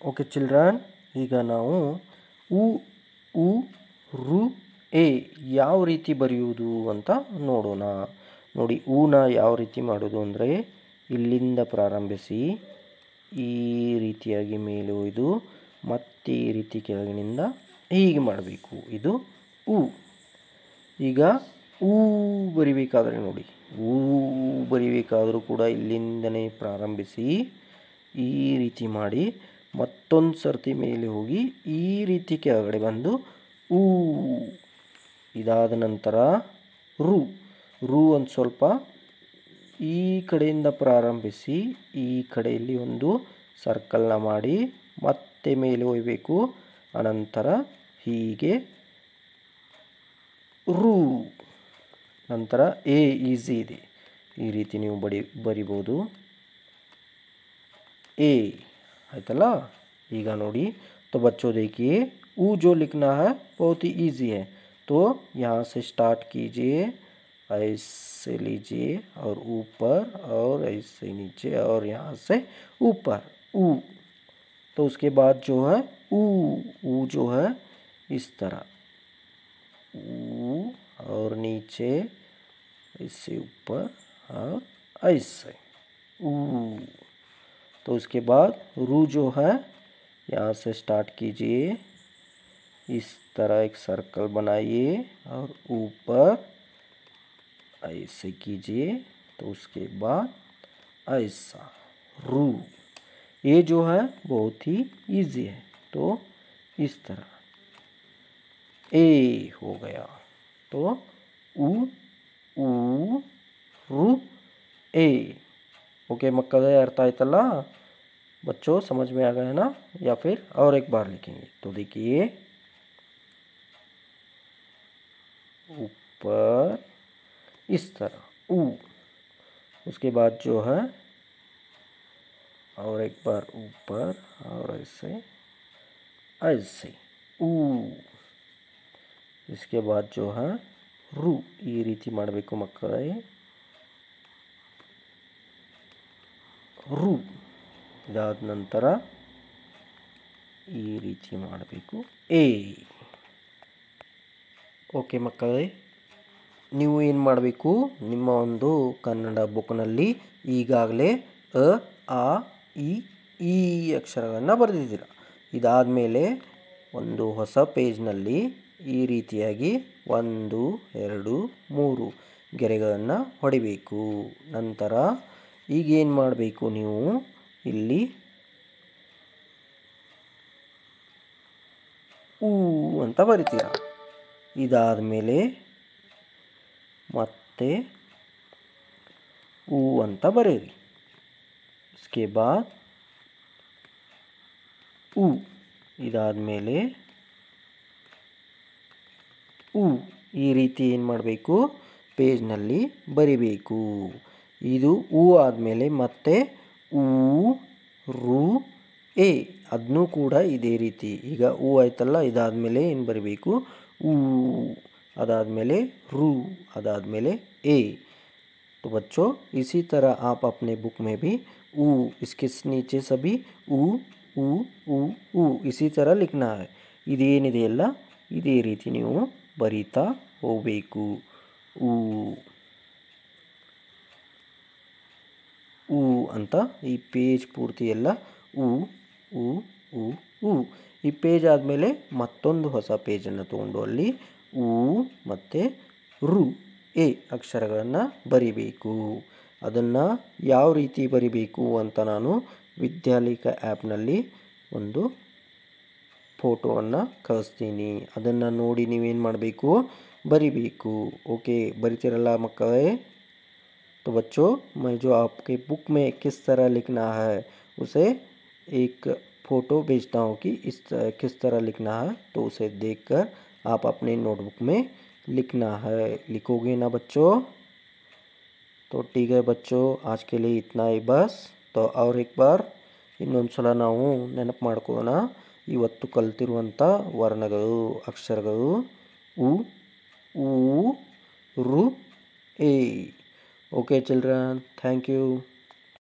Okay children, ಈಗ ನಾವು ಉ ಉ ರು ಎ ಯಾವ ರೀತಿ ಬರೆಯುವುದು ಅಂತ ನೋಡೋಣ. ನೋಡಿ, ಊನ ಯಾವ ರೀತಿ ಮಾಡೋದು ಅಂದರೆ ಇಲ್ಲಿಂದ ಪ್ರಾರಂಭಿಸಿ ಈ ರೀತಿಯಾಗಿ ಮೇಲೆ ಒಯ್ದು ಮತ್ತೆ ಈ ರೀತಿ ಕೆಳಗಿನಿಂದ ಹೀಗೆ ಮಾಡಬೇಕು. ಇದು ಉ. ಈಗ ಊ ಬರಿಬೇಕಾದ್ರೆ ನೋಡಿ, ಊ ಬರಿಬೇಕಾದರೂ ಕೂಡ ಇಲ್ಲಿಂದನೇ ಪ್ರಾರಂಭಿಸಿ ಈ ರೀತಿ ಮಾಡಿ ಮತ್ತೊಂದು ಸರ್ತಿ ಮೇಲೆ ಹೋಗಿ ಈ ರೀತಿ ಕೆಳಗಡೆ ಬಂದು ಊ. ಇದಾದ ನಂತರ ರು. ರು ಒಂದು ಸ್ವಲ್ಪ ಈ ಕಡೆಯಿಂದ ಪ್ರಾರಂಭಿಸಿ ಈ ಕಡೆಯಲ್ಲಿ ಒಂದು ಸರ್ಕಲ್ನ ಮಾಡಿ ಮತ್ತೆ ಮೇಲೆ ಒಯ್ಯಬೇಕು. ಅನಂತರ ಹೀಗೆ ರು. ನಂತರ ಎ ಈಸಿ ಇದೆ, ಈ ರೀತಿ ನೀವು ಬರಿಬೋದು. ए आयतला. ಈಗ ನೋಡಿ, तो बच्चों देखिए ऊ जो लिखना है बहुत ही ईजी है. तो यहाँ से स्टार्ट कीजिए, ऐसे लीजिए और ऊपर और ऐसे नीचे और यहाँ से ऊपर ऊ. तो उसके बाद जो है ऊ, ऊ जो है इस तरह ऊ और नीचे इससे ऊपर और ऐसे ऊ. तो उसके बाद रू जो है यहाँ से स्टार्ट कीजिए, इस तरह एक सर्कल बनाइए और ऊपर ऐसे कीजिए. तो उसके बाद ऐसा रू. ये जो है बहुत ही इजी है. तो इस तरह ए हो गया. तो ऊ ऊ रू ए. ओके मक्कल, अर्थ आयतला बच्चों, समझ में आ गया ना? या फिर और एक बार लिखेंगे. तो देखिए, ऊपर इस तरह ऊ. उसके बाद जो है और एक बार ऊपर और ऐसे ऐसे ऊ. इसके बाद जो है रू. ಈ ರೀತಿ ಮಾಡಬೇಕು ಮಕ್ಕಳೇ. ರು. ಇದಾದ ನಂತರ ಈ ರೀತಿ ಮಾಡಬೇಕು ಎ. ಓಕೆ ಮಕ್ಕಳೇ, ನೀವು ಏನು ಮಾಡಬೇಕು, ನಿಮ್ಮ ಒಂದು ಕನ್ನಡ ಬುಕ್ನಲ್ಲಿ ಈಗಾಗಲೇ ಅ ಆ ಇ ಈ ಅಕ್ಷರಗಳನ್ನು ಬರೆದಿದ್ದೀರ. ಇದಾದ ಮೇಲೆ ಒಂದು ಹೊಸ ಪೇಜ್ನಲ್ಲಿ ಈ ರೀತಿಯಾಗಿ 1 2 3 ಗೆರೆಗಳನ್ನು ಹೊಡಿಬೇಕು. ನಂತರ ಈಗೇನು ಮಾಡಬೇಕು, ನೀವು ಇಲ್ಲಿ ಊ ಅಂತ ಬರಿತೀರ. ಇದಾದ ಮೇಲೆ ಮತ್ತೆ ಊ ಅಂತ ಬರೀರಿ. इसके बाद ಊ. ಇದಾದ ಮೇಲೆ ಊ. ಈ ರೀತಿ ಏನು ಮಾಡಬೇಕು, ಪೇಜ್ನಲ್ಲಿ ಬರಿಬೇಕು. ಇದು ಊ ಆದಮೇಲೆ ಮತ್ತೆ ಊ ರು ಎ, ಅದನ್ನೂ ಕೂಡ ಇದೇ ರೀತಿ. ಈಗ ಊ ಆಯ್ತಲ್ಲ, ಇದಾದಮೇಲೆ ಏನು ಬರಿಬೇಕು, ಊ. अदादमेले रू. अदादमेले ए. तो बच्चों इसी तरह आप अपने बुक में भी ऊ, इसके नीचे सभी ऊ ऊ ऊ ऊ इसी तरह लिखना है. ಇದೇನಿದೆಯಲ್ಲ ಇದೇ ರೀತಿ ನೀವು ಬರೀತಾ ಹೋಗಬೇಕು. ಊ ಊ ಅಂತ ಈ ಪೇಜ್ ಪೂರ್ತಿ ಎಲ್ಲ ಊ ಊ ಊ ಊ. ಈ ಪೇಜ್ ಆದಮೇಲೆ ಮತ್ತೊಂದು ಹೊಸ ಪೇಜನ್ನು ತೊಗೊಂಡು ಅಲ್ಲಿ ಊ ಮತ್ತು ರು ಎ ಅಕ್ಷರಗಳನ್ನು ಬರಿಬೇಕು. ಅದನ್ನು ಯಾವ ರೀತಿ ಬರಿಬೇಕು ಅಂತ ನಾನು ವಿದ್ಯಾಲಿಕ ಆ್ಯಪ್ನಲ್ಲಿ ಒಂದು ಫೋಟೋವನ್ನು ಕಳಿಸ್ತೀನಿ. ಅದನ್ನು ನೋಡಿ ನೀವೇನು ಮಾಡಬೇಕು, ಬರಿಬೇಕು. ಓಕೆ, ಬರಿತೀರಲ್ಲ ಮಕ್ಕಳೇ? तो बच्चों, मैं जो आपके बुक में किस तरह लिखना है उसे एक फ़ोटो भेजता हूँ कि किस तरह लिखना है. तो उसे देखकर आप अपने नोटबुक में लिखना है. लिखोगे ना बच्चों? तो ठीक है बच्चों, आज के लिए इतना ही बस. तो और एक बार ಇನ್ನೊಂದು ಸಲ ನಾವು ನೆನಪು ಮಾಡ್ಕೊಳ್ಳೋಣ. ಇವತ್ತು ಕಲ್ತಿರುವಂಥ ವರ್ಣಗಳು, ಅಕ್ಷರಗಳು ಉ ಊ ರು ಎ. Okay children, thank you.